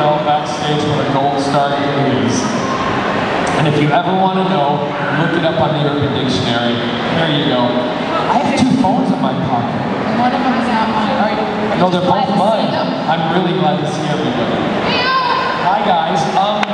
fell backstage with a gold star Canadians. And if you ever want to know, look it up on the Urban Dictionary. There you go. I have 2 phones in my pocket. And one of them is not mine. No, they're both mine. I'm really glad to see everybody. Hi guys.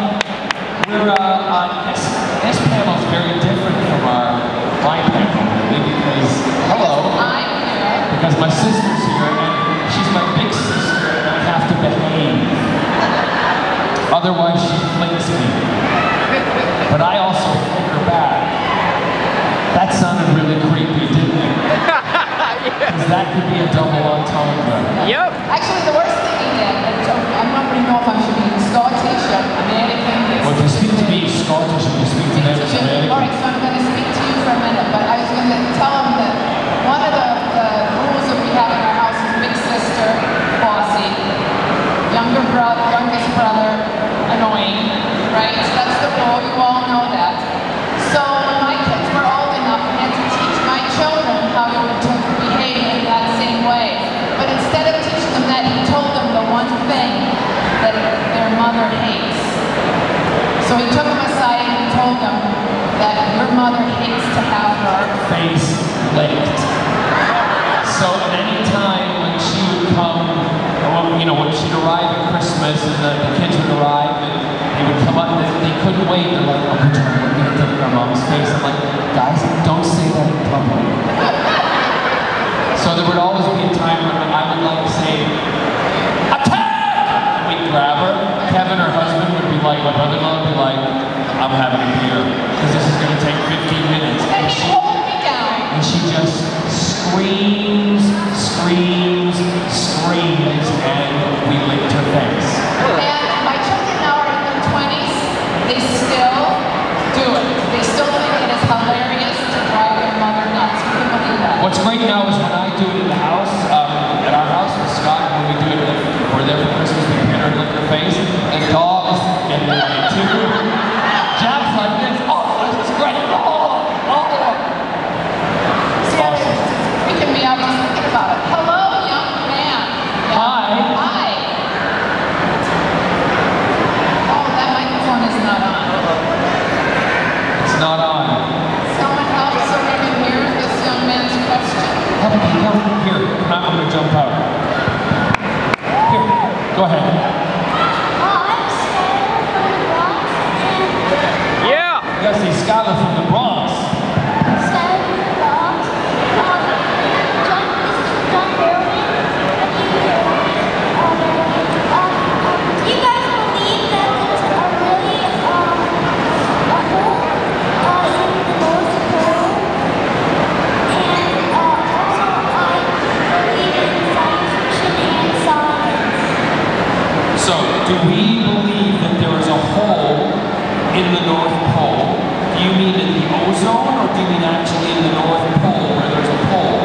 This panel is very different from my panel, because because my sister's here and she's my big sister and I have to behave. Otherwise she flings me. But I also flick her back. That sounded really creepy, didn't it? Because that could be a double entendre. Yep. Actually, the worst thing he did, I'm not really know if I should be Scottish or American. Well, if you speak to me Scottish, if you speak to them as American. Alright, so I'm going to speak to you for a minute, but I was going to tell him that one of the rules that we have in our house is big sister, bossy, youngest brother, annoying, right? So that's the rule, you all know that. So when my kids were old enough, I had to teach my children how to behave in that same way. But instead of teaching them that, he told them the one thing that their mother hates. So he took them aside and he told them that your mother hates to have her face licked. So at any time when she would come, when she'd arrive at Christmas and the kids would arrive and they would come up and they couldn't wait. They're like, Uncle John, we're going to take our mom's face. I'm like, guys, don't say that in public. So there would always be a time when I would like to say, attack! And we'd grab her. Kevin, her husband, would be like, my brother-in-law would be like, I'm having a beer, because this is going to take 15 minutes. And he hold me down. And she just screams, and we licked her face. And my children now are in their 20s. They still do it. They still think it is hilarious to drive their mother nuts. You can believe that. What's great now is when I do it in the house, at our house with Scott, when we do it, we're there for Christmas, we pin her and lick her face, and dogs get in it too. Jab's like this, oh, this is great, oh. See, it's freaking me out just thinking about it. Hello, young man. Yeah. Hi. Oh, that microphone is not on. It's not on. Someone help so we can hear this young man's question. Here, I'm going to jump out. Here, go ahead. Yeah. You guys see Skylar from the Bronx. So, do we believe that there is a hole in the North Pole? Do you mean in the ozone, or do you mean actually in the North Pole where there's a pole?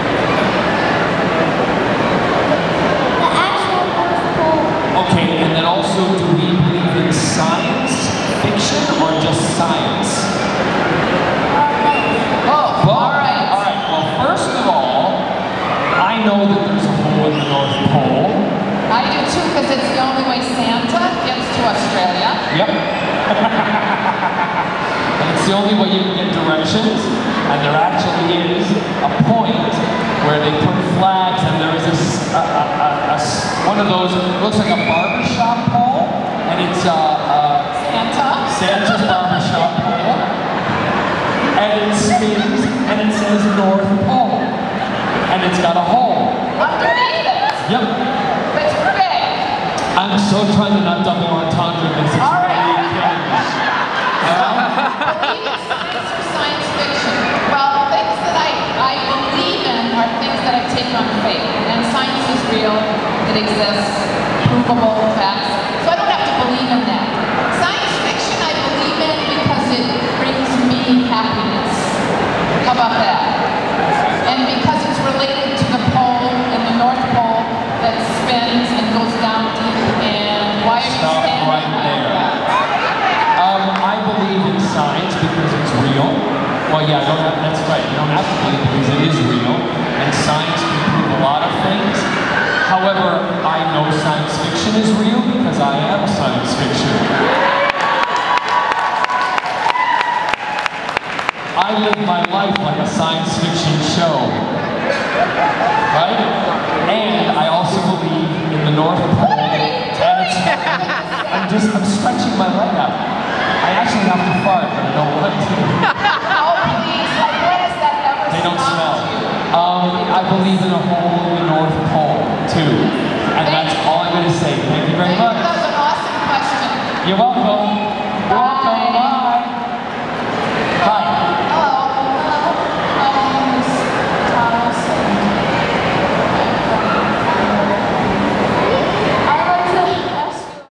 The actual North Pole. Okay, and then also, do we believe in science fiction or just science? Oh, all right. All right, well, first of all, I know that there's a hole in the North Pole. I do too, because it's the only way Santa gets to Australia. Yep. And it's the only way you can get directions. And there actually is a point where they put flags, and there is one of those, looks like a barbershop pole, and it's Santa's barbershop pole, and it spins, and it says North Pole, and it's got a hole. Underneath it. Yep. It's big. I'm so trying to not double entendre this. It's All right. really killing me. Believe in science or science fiction? Well, things that I believe in are things that I take on faith. And science is real. It exists. Provable fact.